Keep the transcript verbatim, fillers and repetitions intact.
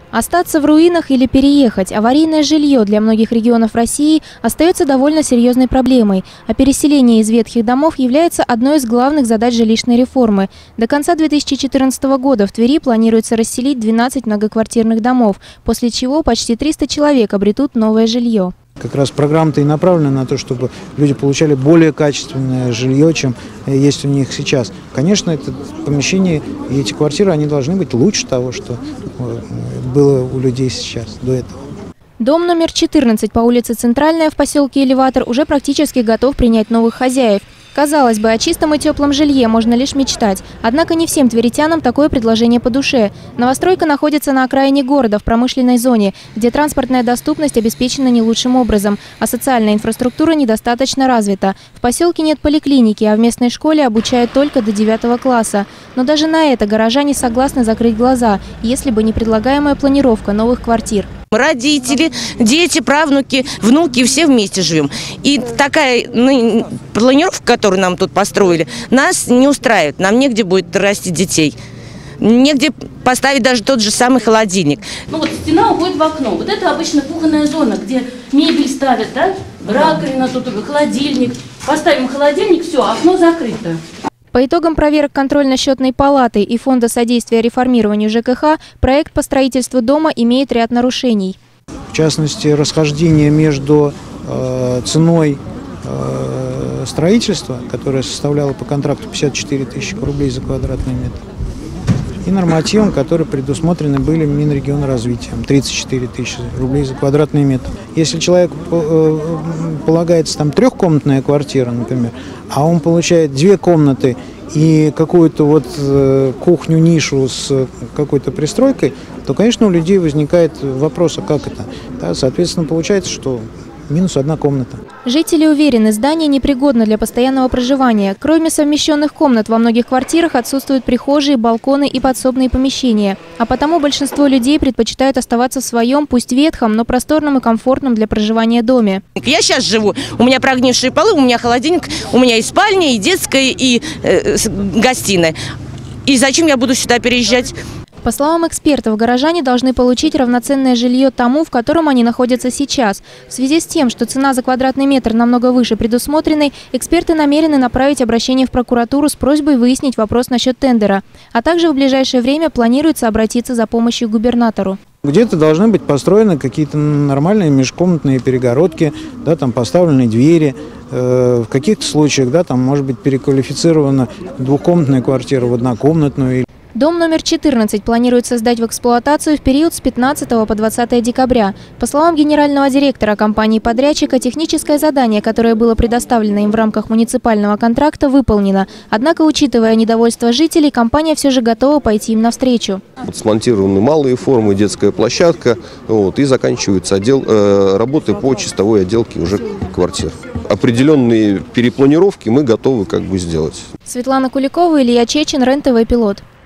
Остаться в руинах или переехать – аварийное жилье для многих регионов России остается довольно серьезной проблемой, а переселение из ветхих домов является одной из главных задач жилищной реформы. До конца две тысячи четырнадцатого года в Твери планируется расселить двенадцать многоквартирных домов, после чего почти триста человек обретут новое жилье. Как раз программа-то и направлена на то, чтобы люди получали более качественное жилье, чем есть у них сейчас. Конечно, это помещение и эти квартиры, они должны быть лучше того, что было у людей сейчас, до этого. Дом номер четырнадцать по улице Центральная в поселке Элеватор уже практически готов принять новых хозяев. Казалось бы, о чистом и теплом жилье можно лишь мечтать. Однако не всем тверитянам такое предложение по душе. Новостройка находится на окраине города, в промышленной зоне, где транспортная доступность обеспечена не лучшим образом, а социальная инфраструктура недостаточно развита. В поселке нет поликлиники, а в местной школе обучают только до девятого класса. Но даже на это горожане согласны закрыть глаза, если бы не предлагаемая планировка новых квартир. Родители, дети, правнуки, внуки, все вместе живем. И такая ну, планировка, которую нам тут построили, нас не устраивает. Нам негде будет растить детей. Негде поставить даже тот же самый холодильник. Ну вот стена уходит в окно. Вот это обычно кухонная зона, где мебель ставят, да? Раковина, тут холодильник. Поставим холодильник, все, окно закрыто. По итогам проверок контрольно-счетной палаты и Фонда содействия реформированию ЖКХ, проект по строительству дома имеет ряд нарушений. В частности, расхождение между э, ценой э, строительства, которая составляла по контракту пятьдесят четыре тысячи рублей за квадратный метр, и нормативом, которые предусмотрены были Минрегионразвитием, тридцать четыре тысячи рублей за квадратный метр. Если человеку э, полагается там трехкомнатная квартира, например, а он получает две комнаты и какую-то вот э, кухню-нишу с какой-то пристройкой, то, конечно, у людей возникает вопрос, а как это? Да, соответственно, получается, что минус одна комната. Жители уверены, здание непригодно для постоянного проживания. Кроме совмещенных комнат, во многих квартирах отсутствуют прихожие, балконы и подсобные помещения. А потому большинство людей предпочитают оставаться в своем, пусть ветхом, но просторном и комфортном для проживания доме. Я сейчас живу, у меня прогнившие полы, у меня холодильник, у меня и спальня, и детская, и э, гостиная. И зачем я буду сюда переезжать? По словам экспертов, горожане должны получить равноценное жилье тому, в котором они находятся сейчас. В связи с тем, что цена за квадратный метр намного выше предусмотренной, эксперты намерены направить обращение в прокуратуру с просьбой выяснить вопрос насчет тендера. А также в ближайшее время планируется обратиться за помощью к губернатору. Где-то должны быть построены какие-то нормальные межкомнатные перегородки, да, там поставлены двери. Э, в каких-то случаях, да, там может быть переквалифицирована двухкомнатная квартира в однокомнатную. Дом номер четырнадцать планируется сдать в эксплуатацию в период с пятнадцатого по двадцатое декабря. По словам генерального директора компании-подрядчика, техническое задание, которое было предоставлено им в рамках муниципального контракта, выполнено. Однако, учитывая недовольство жителей, компания все же готова пойти им навстречу. Вот смонтированы малые формы, детская площадка, вот, и заканчиваются отдел, э, работы по чистовой отделке уже квартир. Определенные перепланировки мы готовы как бы сделать. Светлана Куликова, Илья Чечин, РЕН-ТВ «Пилот».